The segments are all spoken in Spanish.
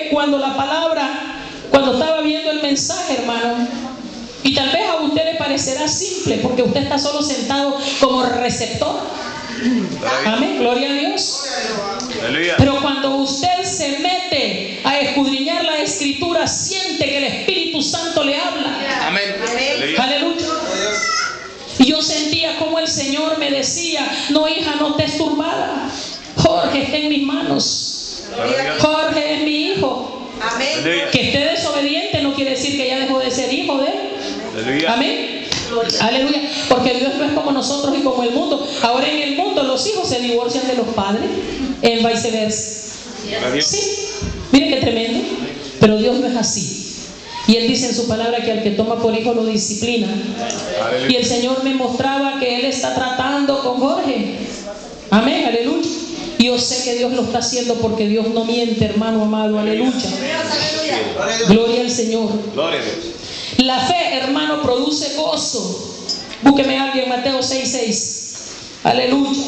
cuando estaba viendo el mensaje, hermano, y tal vez a usted le parecerá simple porque usted está solo sentado como receptor. Amén, gloria a Dios. Pero cuando usted se mete a escudriñar la escritura, siente que el Espíritu Santo le habla. Amén. Aleluya. Y yo sentía como el Señor me decía: no, hija, no estés turbada. Jorge está en mis manos. Jorge es mi hijo. Amén. Que esté desobediente no quiere decir que ya dejó de ser hijo de él. Amén. Aleluya. Porque Dios no es como nosotros y como el mundo. Ahora en el mundo los hijos se divorcian de los padres, en viceversa. Sí. Miren qué tremendo. Pero Dios no es así. Y Él dice en su palabra que al que toma por hijo lo disciplina. Y el Señor me mostraba que Él está tratando con Jorge. Amén, aleluya. Y yo sé que Dios lo está haciendo porque Dios no miente, hermano amado, aleluya. Gloria al Señor. La fe, hermano, produce gozo. Búsqueme a alguien, Mateo 6:6. Aleluya.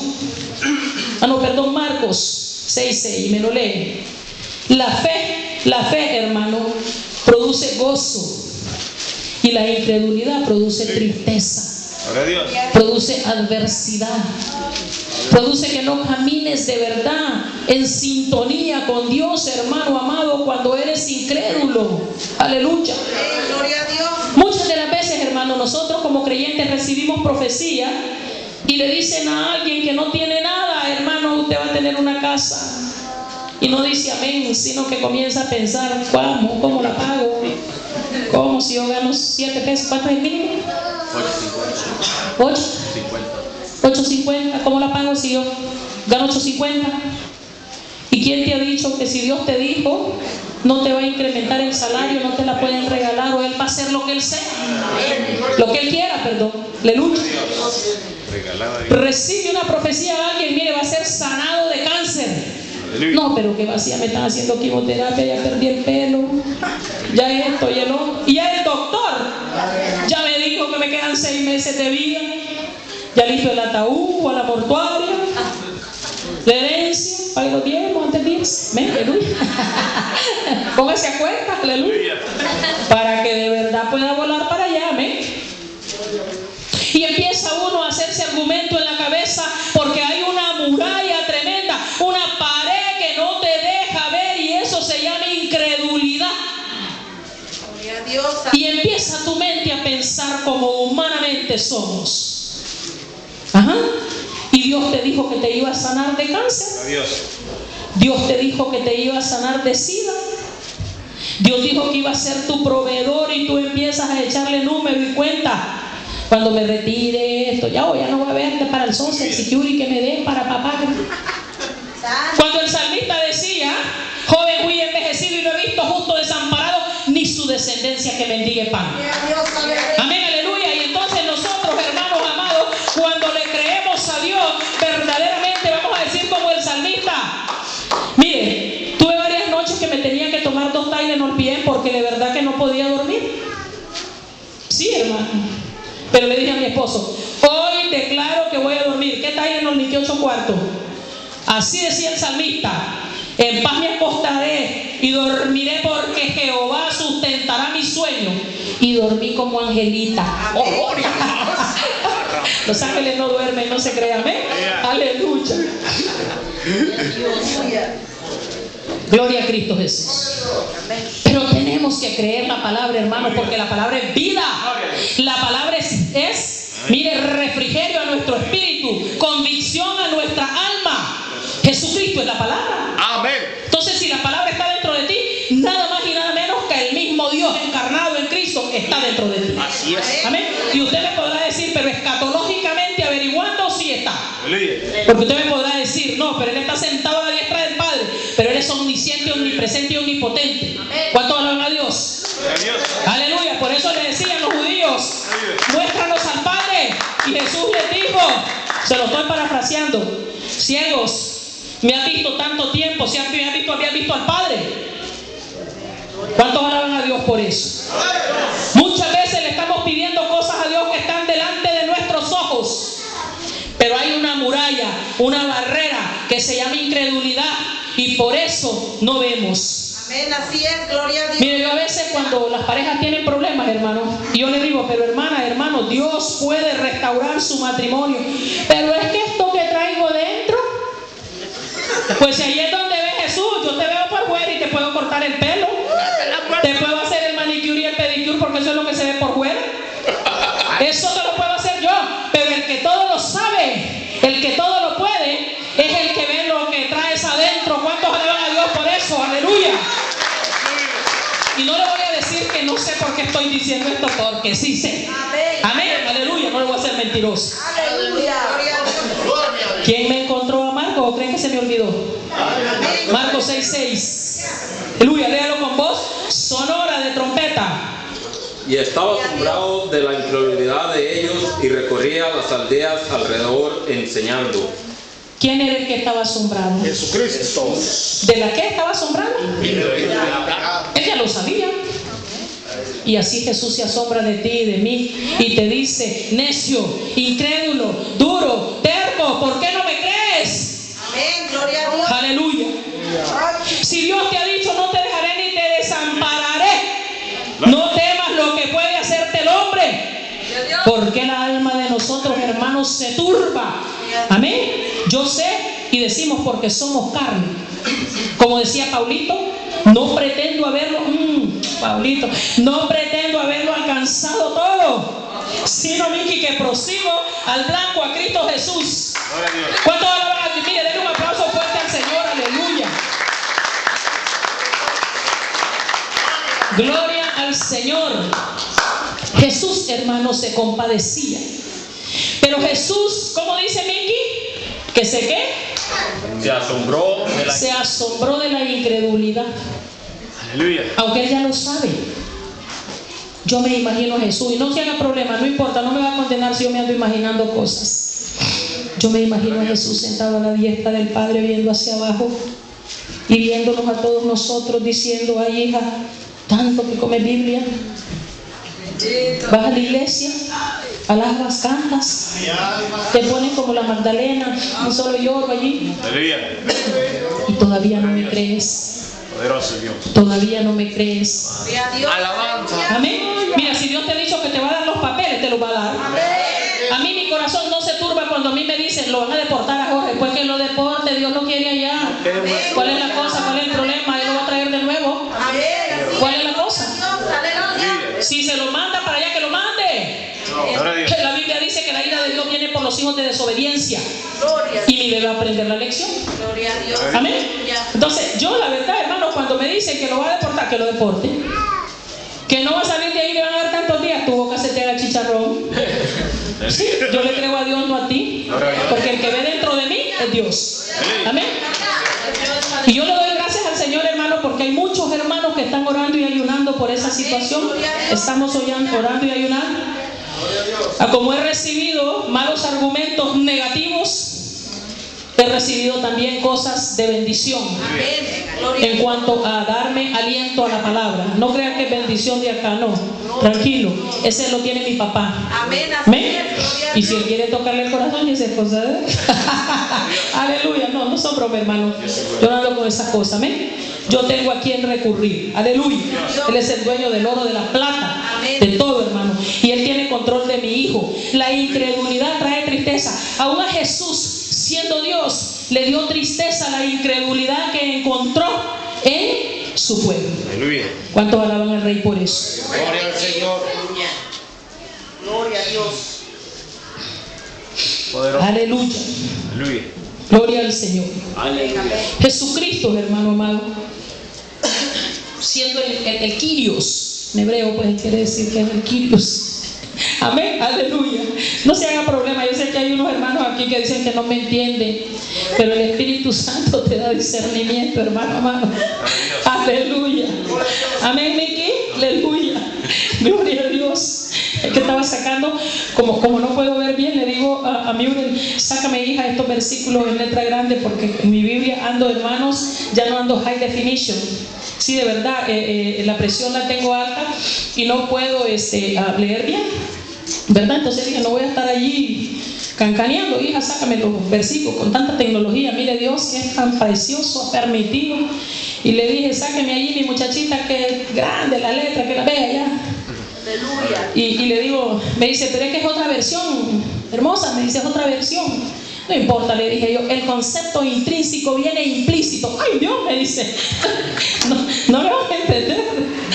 Marcos 6:6, y me lo lee. La fe, hermano, produce gozo. Y la incredulidad produce tristeza. Produce adversidad. Produce que no camines de verdad en sintonía con Dios, hermano amado, cuando eres incrédulo. Aleluya. Muchas de las veces, hermano, nosotros como creyentes recibimos profecía y le dicen a alguien que no tiene nada: hermano, usted va a tener una casa. Y no dice amén, sino que comienza a pensar: ¿cómo la pago? ¿Cómo si yo gano 7 pesos? ¿Cuánto es el mínimo? 8.50. ¿Cómo la pago si yo gano 8.50? ¿Y quién te ha dicho que si Dios te dijo no te va a incrementar el salario, no te la pueden regalar, o Él va a hacer lo que Él sea? Lo que Él quiera, perdón. Aleluya. Recibe una profecía a alguien: mire, va a ser sanado de cáncer. No, pero qué vacía, me están haciendo quimioterapia, ya perdí el pelo, ya esto y el otro. Y ya el doctor ya me dijo que me quedan 6 meses de vida. Ya listo el ataúd, a la mortuaria, la herencia, pague los diezmos antes de irse. Aleluya. Póngase a cuenta, aleluya, para que de verdad pueda volar para allá. Amén. Y empieza uno a hacerse argumento en la cabeza porque hay una muralla tremenda, una pared que no te deja ver, y eso se llama incredulidad. Y empieza tu mente a pensar como humanamente somos. Ajá. Y Dios te dijo que te iba a sanar de cáncer. Dios te dijo que te iba a sanar de SIDA. Dios dijo que iba a ser tu proveedor, y tú empiezas a echarle número y cuenta. Cuando me retire esto, ya no voy a verte para el Social Security que me den para papá. Cuando el salmista decía: joven fui envejecido y no he visto justo desamparado, ni su descendencia que mendigue pan. Amén, aleluya. Y entonces nosotros, hermanos amados, cuando le creemos a Dios, verdaderamente vamos a decir como el salmista: mire, tuve varias noches que me tenía que tomar 2 Tylenol bien porque de verdad que no podía dormir. Sí, hermano. Pero le dije a mi esposo: hoy declaro que voy a dormir. ¿Qué Tylenol ni qué 8 cuartos? Así decía el salmista: en paz me acostaré y dormiré porque Jehová sustentará mi sueño. Y dormí como angelita. ¡Oh, los ángeles no duermen, no se crean. ¿Eh? Aleluya. Gloria a Cristo Jesús. Pero tenemos que creer la palabra, hermanos, porque la palabra es vida. La palabra es, mire, refrigerio a nuestro espíritu, convicción a nuestra alma. Jesucristo es la palabra. Amén. Entonces, si la palabra está dentro de ti, nada más y nada menos que el mismo Dios encarnado en Cristo está dentro de ti. Así es. Amén. Y usted me podrá decir: pero escatológicamente averiguando, sí está. Porque usted me podrá decir: no, pero Él está sentado a la diestra del Padre, pero Él es omnisciente, omnipresente y omnipotente. ¿Cuánto alaban a Dios? Aleluya. Por eso le decían los judíos: muéstranos al Padre. Y Jesús les dijo, se lo estoy parafraseando: ciegos, me has visto tanto tiempo, si habías visto al Padre. ¿Cuántos alaban a Dios por eso? Muchas veces le estamos pidiendo cosas a Dios que están delante de nuestros ojos, pero hay una muralla, una barrera que se llama incredulidad, y por eso no vemos. Amén, así es, gloria a Dios. Mire, yo a veces cuando las parejas tienen problemas, hermano, y yo le digo, pero hermano, Dios puede restaurar su matrimonio. Pero es que esto que traigo dentro, pues si ahí es donde ve Jesús, yo te veo por fuera y te puedo cortar el pelo, te puedo hacer el manicure y el pedicure, porque eso es lo que se ve por fuera. Eso te lo puedo hacer yo, pero el que todo lo sabe, el que todo lo puede, es el que ve lo que traes adentro. ¿Cuántos alaban a Dios por eso? Aleluya. Y no le voy a decir que no sé por qué estoy diciendo esto, porque sí sé. Amén, aleluya, no le voy a ser mentiroso. Aleluya. ¿Quién me encontró a Marcos o creen que se me olvidó? Marcos 6:6. Aleluya, léalo con voz sonora de trompeta. Y estaba asombrado de la incredulidad de ellos y recorría las aldeas alrededor enseñando. ¿Quién era el que estaba asombrado? Jesucristo. ¿De la qué estaba asombrado? Él ya lo sabía. Y así Jesús se asombra de ti y de mí y te dice, necio, incrédulo, duro, terco, ¿por qué no me crees? Amén, gloria a Dios. Aleluya. Si Dios te ha dicho, no te dejaré ni te desampararé, no temas lo que puede hacerte el hombre. Porque la alma de nosotros, hermanos, se turba. Amén. Yo sé y decimos porque somos carne. Como decía Paulito, no pretendo haberlo, Paulito, no pretendo haberlo alcanzado todo, sino, Miki, que prosigo al blanco, a Cristo Jesús. ¿Cuántos alaban a Dios? Mire, denle un aplauso fuerte al Señor, aleluya. Gloria al Señor. Jesús, hermano, se compadecía. Pero Jesús, ¿cómo dice Miki? ¿Que se qué? Se asombró de la incredulidad. Aleluya. Aunque él ya lo sabe. Yo me imagino a Jesús, y no se haga problema, no importa, no me va a condenar si yo me ando imaginando cosas. Yo me imagino a Jesús sentado a la diestra del Padre, viendo hacia abajo y viéndonos a todos nosotros, diciendo, ay, hija, tanto que come Biblia, vas a la iglesia, alabas, cantas, te ponen como la Magdalena, y solo lloro allí. Aleluya. Y todavía no me crees. Poderoso Dios. Todavía no me crees. Gloria a Dios. Alabanza. Amén. Mira, si Dios te ha dicho que te va a dar los papeles, te los va a dar. A mí mi corazón no se turba cuando a mí me dicen, lo van a deportar a Jorge. Pues que lo deporte, Dios lo quiere allá. ¿Cuál es la cosa? ¿Cuál es el problema? Él lo va a traer de nuevo. ¿Cuál es la cosa? Si se lo manda para allá, que lo mande. La Biblia dice que la ira de Dios viene por los hijos de desobediencia. Y mi bebé va a aprender la lección. Gloria a Dios. Amén. Entonces, yo la verdad, hermano, cuando me dicen que lo va a deportar, que lo deporte. Que no va a salir de ahí y le van a dar tantos días, tu boca se te haga chicharrón. Sí, yo le creo a Dios, no a ti. Porque el que ve dentro de mí es Dios. Amén. Y yo le doy gracias al Señor, hermano, porque hay muchos hermanos que están orando y ayunando por esa situación. Estamos orando y ayunando. Como he recibido malos argumentos negativos, he recibido también cosas de bendición en cuanto a darme aliento a la palabra. No crean que es bendición de acá, no. Tranquilo, ese lo tiene mi papá. Amén. Y si él quiere tocarle el corazón, dice cosas. Aleluya, no son bromas, hermano. Yo no hablo con esas cosas. Amén. Yo tengo a quien recurrir. Aleluya. Él es el dueño del oro, de la plata, de todo, hermano. Y él tiene control de mi hijo. La incredulidad trae tristeza. Aún a Jesús, siendo Dios, le dio tristeza la incredulidad que encontró en su pueblo. Aleluya. ¿Cuántos alaban al Rey por eso? Gloria al Señor. Gloria a Dios. Poderoso. Aleluya. Aleluya. Gloria al Señor. Aleluya. Jesucristo, hermano amado, siendo el Kyrios, en hebreo pues quiere decir que es el Kyrios. Amén, aleluya. No se haga problema, yo sé que hay unos hermanos aquí que dicen que no me entienden, pero el Espíritu Santo te da discernimiento, hermano amado. Aleluya. Amén, Miki. Aleluya. Gloria a Dios. Es que estaba sacando, como no puedo ver bien, le digo a mi sácame, hija, estos versículos en letra grande, porque en mi Biblia ando, hermanos, ya no ando high definition. Sí, de verdad, la presión la tengo alta y no puedo leer bien, ¿verdad? Entonces dije, no voy a estar allí cancaneando, hija, sácame los versículos con tanta tecnología. Mire, Dios que es tan precioso ha permitido Y le dije, sáqueme allí mi muchachita que es grande la letra, que la vea ya. Aleluya. Y le digo, me dice, pero es que es otra versión, hermosa, me dice, es otra versión. No importa, le dije yo, el concepto intrínseco viene implícito. Ay, Dios, me dice, no me vas a entender.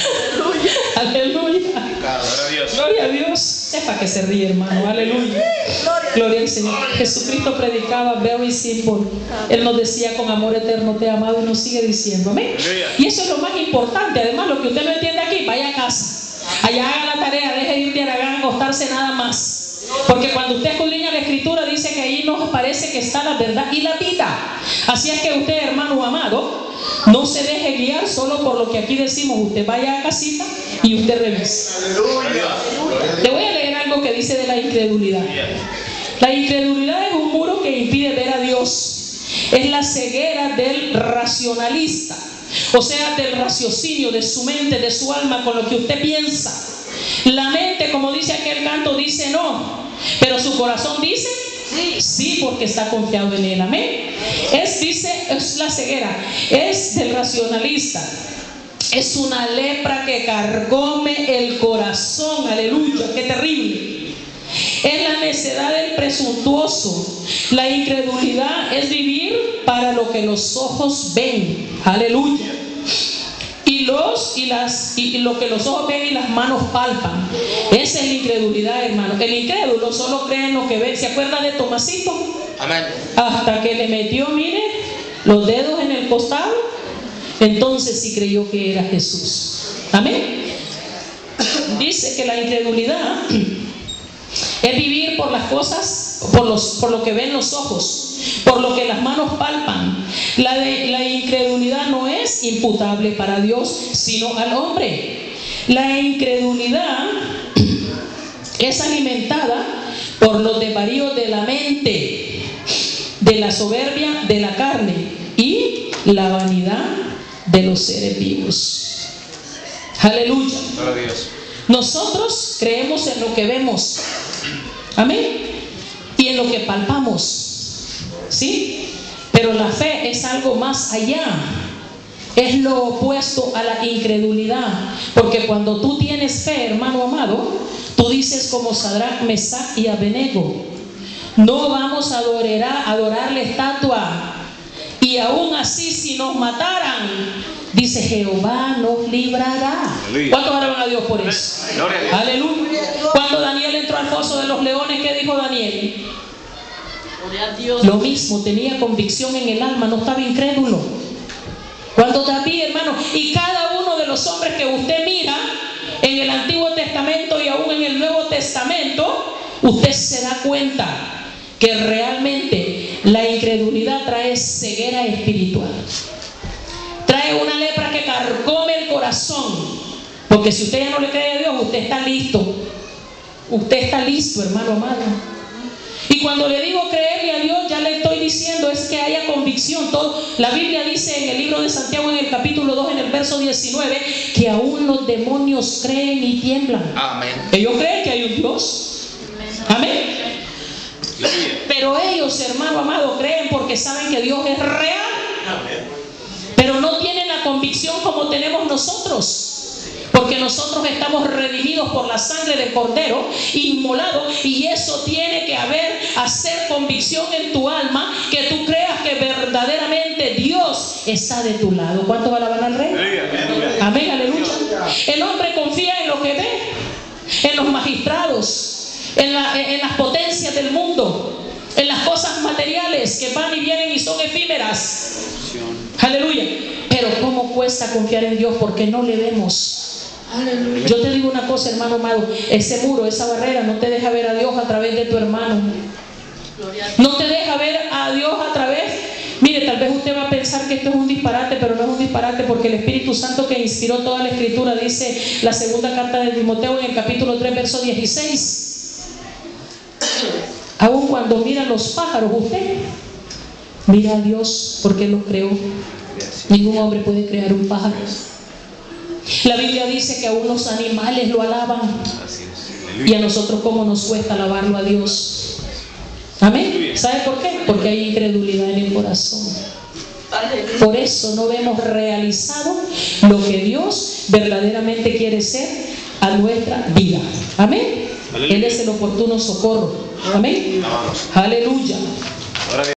Aleluya. Gloria a Dios. Sepa que se ríe, hermano. Aleluya. Gloria al Señor. Jesucristo predicaba very simple. Él nos decía, con amor eterno te he amado, y nos sigue diciendo, amén. Y eso es lo más importante. Además, lo que usted no entiende aquí, vaya a casa. Allá haga la tarea, deje de ir de Aragán a acostarse nada más. Porque cuando usted escudriña la Escritura, dice que ahí nos parece que está la verdad y la vida. Así es que usted, hermano amado, no se deje guiar solo por lo que aquí decimos. Usted vaya a casita y usted revise. Le voy a leer algo que dice de la incredulidad. La incredulidad es un muro que impide ver a Dios. Es la ceguera del racionalista, o sea, del raciocinio, de su mente, de su alma, con lo que usted piensa. La mente, como dice aquel canto, dice no, pero su corazón dice sí, porque está confiado en él. Amén. Es la ceguera, es del racionalista. Es una lepra que carcome el corazón. Aleluya, qué terrible. Es la necedad del presuntuoso. La incredulidad es vivir para lo que los ojos ven. Aleluya. Y lo que los ojos ven y las manos palpan. Esa es la incredulidad, hermano. El incrédulo solo cree en lo que ve. ¿Se acuerda de Tomasito? Amén. Hasta que le metió, mire, los dedos en el costado, entonces sí creyó que era Jesús. Amén. Dice que la incredulidad es vivir por las cosas, por lo que ven los ojos, por lo que las manos palpan. La incredulidad no es imputable para Dios, sino al hombre. La incredulidad es alimentada por los desvaríos de la mente, de la soberbia de la carne y la vanidad de los seres vivos. Aleluya. Nosotros creemos en lo que vemos, amén, y en lo que palpamos, ¿sí? Pero la fe es algo más allá. Es lo opuesto a la incredulidad. Porque cuando tú tienes fe, hermano amado, tú dices como Sadrach, Mesach y Abednego: no vamos a adorarle estatua. Y aún así, si nos mataran, dice, Jehová nos librará. ¿Cuántos alaban a Dios por eso? Aleluya. Cuando Daniel entró al foso de los leones, ¿qué dijo Daniel? Lo mismo, tenía convicción en el alma, no estaba incrédulo. Cuando David, hermano, y cada uno de los hombres que usted mira en el Antiguo Testamento y aún en el Nuevo Testamento, usted se da cuenta que realmente la incredulidad trae ceguera espiritual. Trae una lepra que carcome el corazón. Porque si usted ya no le cree a Dios, usted está listo. Usted está listo, hermano amado. Y cuando le digo creerle a Dios, ya le estoy diciendo es que haya convicción. La Biblia dice en el libro de Santiago, en el capítulo 2, en el verso 19, que aún los demonios creen y tiemblan. Amén. Ellos creen que hay un Dios. Amén. Pero ellos, hermano amado, creen porque saben que Dios es real. Pero no tienen la convicción como tenemos nosotros. Porque nosotros estamos redimidos por la sangre del Cordero, inmolado, y eso tiene que hacer convicción en tu alma, que tú creas que verdaderamente Dios está de tu lado. ¿Cuántos alaban al Rey? Amén, aleluya. El hombre confía en lo que ve, en los magistrados, en las potencias del mundo, en las cosas materiales que van y vienen y son efímeras. Aleluya. Pero ¿cómo cuesta confiar en Dios? Porque no le vemos. Yo te digo una cosa, hermano amado, ese muro, esa barrera no te deja ver a Dios a través de tu hermano. No te deja ver a Dios a través. Mire, tal vez usted va a pensar que esto es un disparate, pero no es un disparate, porque el Espíritu Santo que inspiró toda la Escritura, dice la segunda carta de Timoteo en el capítulo 3, verso 16. Aún cuando mira los pájaros, usted mira a Dios porque Él los creó. Ningún hombre puede crear un pájaro. La Biblia dice que aún los animales lo alaban. Y a nosotros, ¿cómo nos cuesta alabarlo a Dios? Amén. ¿Sabe por qué? Porque hay incredulidad en el corazón. Por eso no vemos realizado lo que Dios verdaderamente quiere ser a nuestra vida. Amén. Él es el oportuno socorro. Amén. Aleluya.